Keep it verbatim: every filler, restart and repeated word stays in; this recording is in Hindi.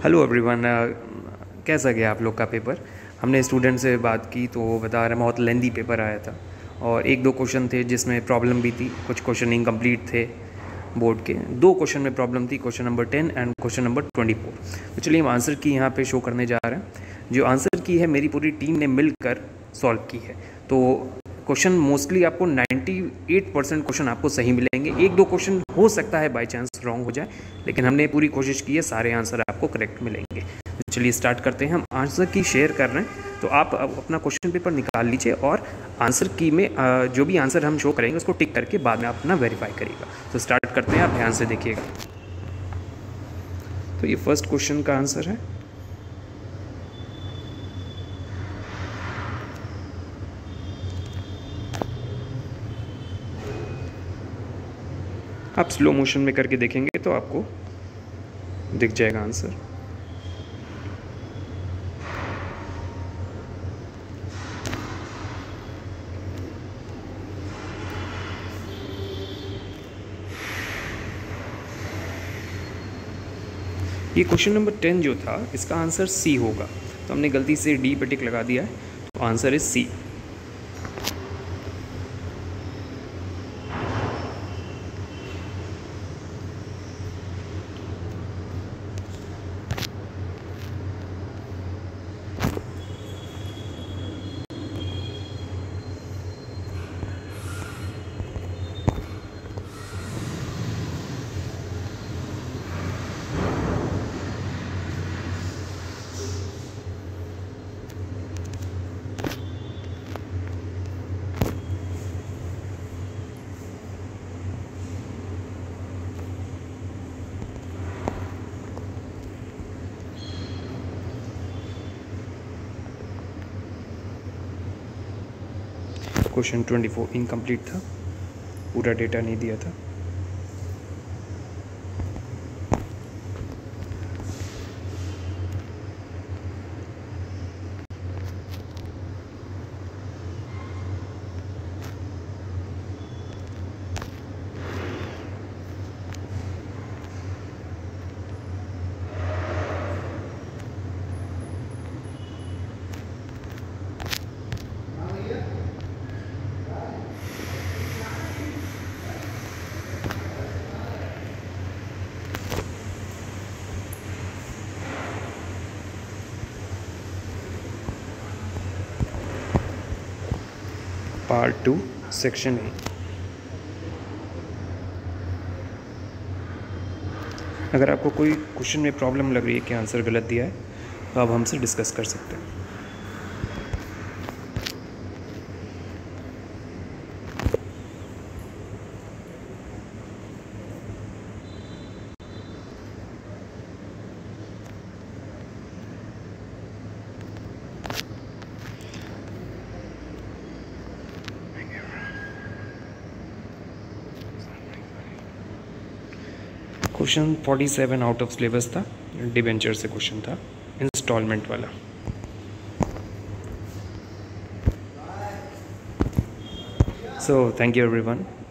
Hello everyone. कैसा गया आप लोग का पेपर? हमने स्टूडेंट से बात की तो वो बता रहे बहुत लेंदी पेपर आया था और एक दो क्वेश्चन थे जिसमें प्रॉब्लम भी थी, कुछ क्वेश्चन इनकम्प्लीट थे। बोर्ड के दो क्वेश्चन में प्रॉब्लम थी, question number ten and question number twenty four. तो चलिए हम आंसर की यहाँ पे शो करने जा रहे हैं। जो आंसर की है मेरी पूरी टीम ने मिलकर सॉल्व की है। तो क्वेश्चन मोस्टली आपको अट्ठानवे परसेंट क्वेश्चन आपको सही मिलेंगे। एक दो क्वेश्चन हो सकता है बाय चांस रॉन्ग हो जाए, लेकिन हमने पूरी कोशिश की है, सारे आंसर आपको करेक्ट मिलेंगे। तो चलिए स्टार्ट करते हैं। हम आंसर की शेयर कर रहे हैं, तो आप अपना क्वेश्चन पेपर निकाल लीजिए और आंसर की में जो भी आंसर हम शो करेंगे उसको टिक करके बाद में आप अपना वेरीफाई करिएगा। तो स्टार्ट करते हैं, आप ध्यान से देखिएगा। तो ये फर्स्ट क्वेश्चन का आंसर है। आप स्लो मोशन में करके देखेंगे तो आपको दिख जाएगा आंसर। ये क्वेश्चन नंबर टेन जो था इसका आंसर सी होगा, तो हमने गलती से डी पे टिक लगा दिया है, तो answer is C. Question twenty four incomplete था, पूरा डेटा नहीं दिया था। Part two section A. अगर आपको कोई क्वेश्चन में प्रॉब्लम लग रही है कि आंसर गलत दिया है, तो आप हमसे डिस्कस कर सकते हैं। क्वेश्चन सैंतालीस आउट ऑफ सिलेबस था, डिबेंचर से क्वेश्चन था, इंस्टॉलमेंट वाला। So thank you everyone.